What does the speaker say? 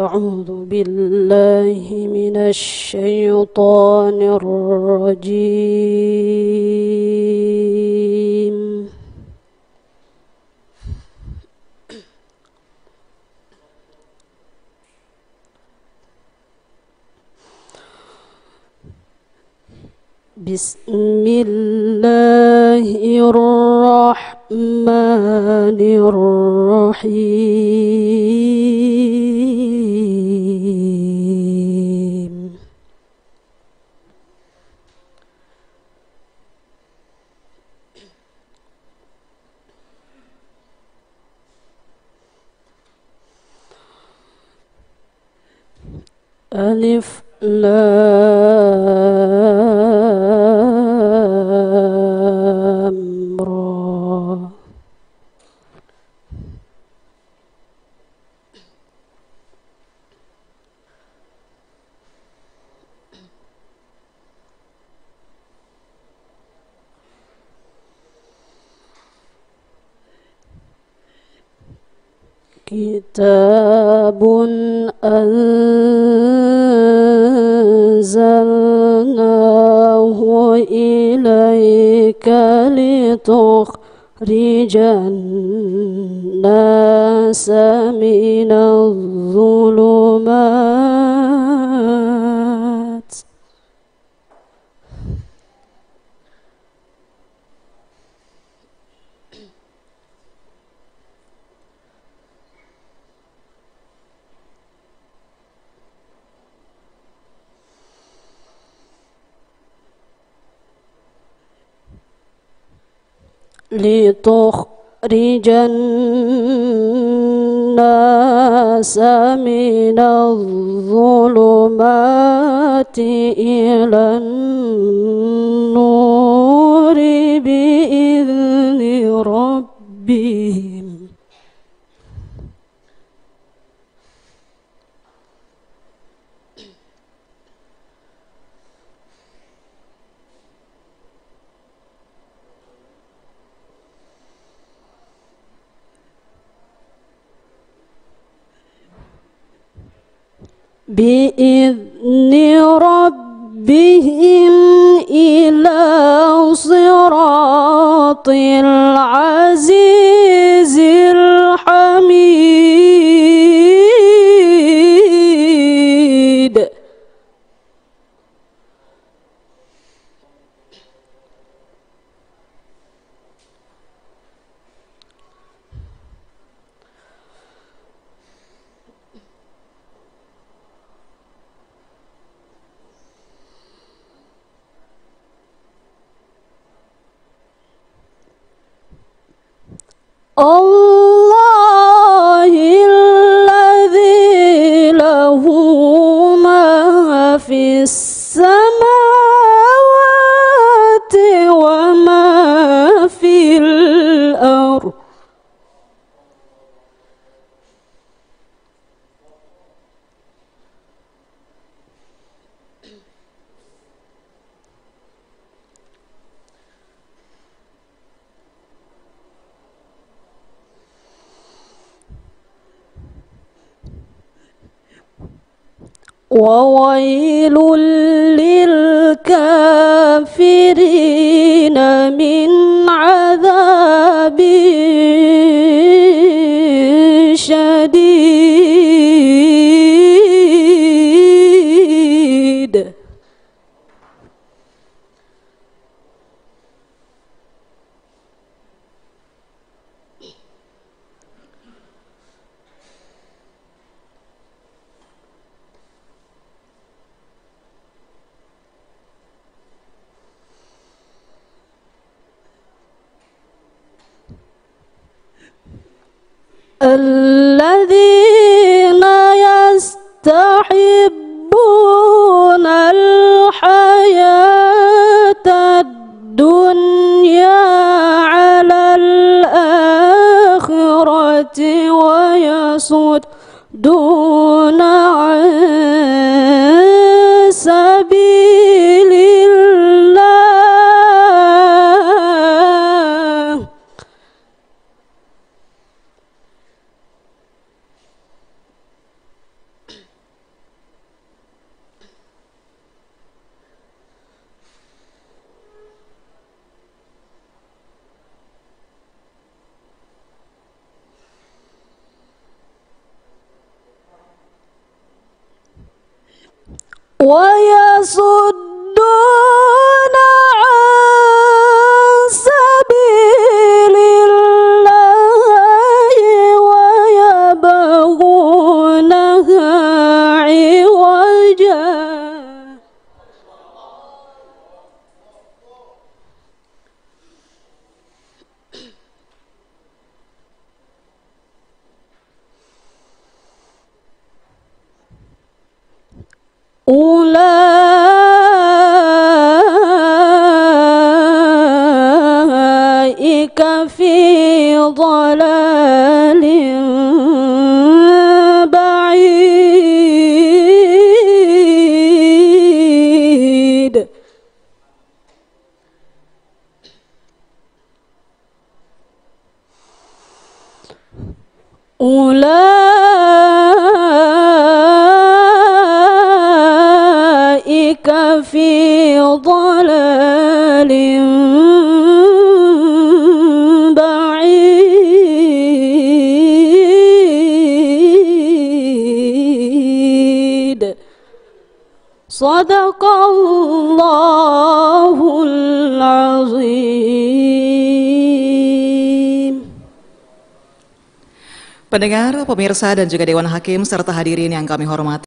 أعوذ بالله من الشيطان الرجيم. بسم الله الرحمن الرحيم. ألف لام را. كتاب أنزلناه إليك لتخرج الناس من الظلمات من الظلمات إلى النور بإذن ربهم إلى صراط العزيز الحميد. الله الذي له ما في السماوات وما في الأرض وويل للكافرين من عذاب شديد. الذين يستحبون الحياة الدنيا على الآخرة ويصدون عن سبيل الله ويصدون عن سبيل الله ويبغونها عوجا أولئك في ضلال بعيد أولئك في ضلال بعيد صدق الله العظيم. Pendengar, pemirsa dan juga Dewan Hakim serta hadirin yang kami hormati.